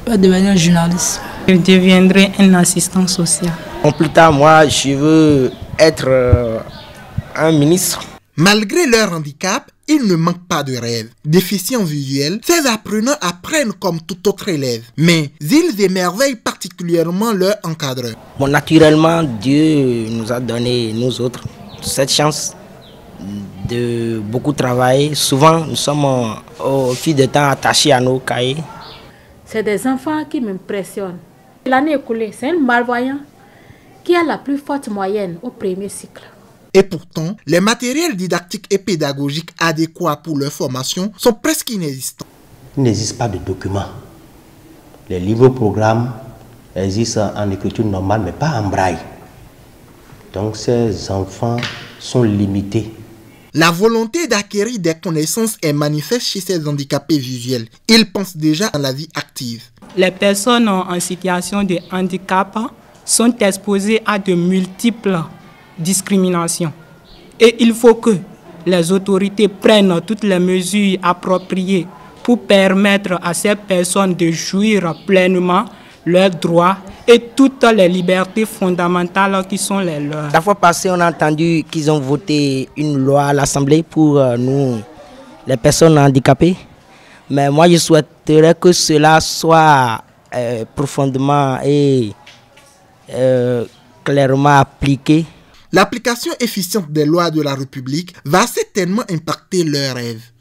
Je vais devenir journaliste. Je deviendrai un assistant social. Plus tard, moi, je veux être un ministre. Malgré leur handicap, ils ne manquent pas de rêves. Déficients visuels, ces apprenants apprennent comme tout autre élève. Mais ils émerveillent particulièrement leur encadreur. Bon, naturellement, Dieu nous a donné, nous autres, cette chance de beaucoup travailler. Souvent, nous sommes au fil du temps attachés à nos cahiers. C'est des enfants qui m'impressionnent. L'année écoulée, c'est un malvoyant qui a la plus forte moyenne au premier cycle. Et pourtant, les matériels didactiques et pédagogiques adéquats pour leur formation sont presque inexistants. Il n'existe pas de documents. Les livres-programmes existent en écriture normale, mais pas en braille. Donc ces enfants sont limités. La volonté d'acquérir des connaissances est manifeste chez ces handicapés visuels. Ils pensent déjà à la vie active. Les personnes en situation de handicap sont exposées à de multiples discriminations. Et il faut que les autorités prennent toutes les mesures appropriées pour permettre à ces personnes de jouir pleinement leurs droits et toutes les libertés fondamentales qui sont les leurs. La fois passée, on a entendu qu'ils ont voté une loi à l'Assemblée pour nous, les personnes handicapées. Mais moi, je souhaiterais que cela soit profondément et clairement appliqué. L'application efficiente des lois de la République va certainement impacter leurs rêves.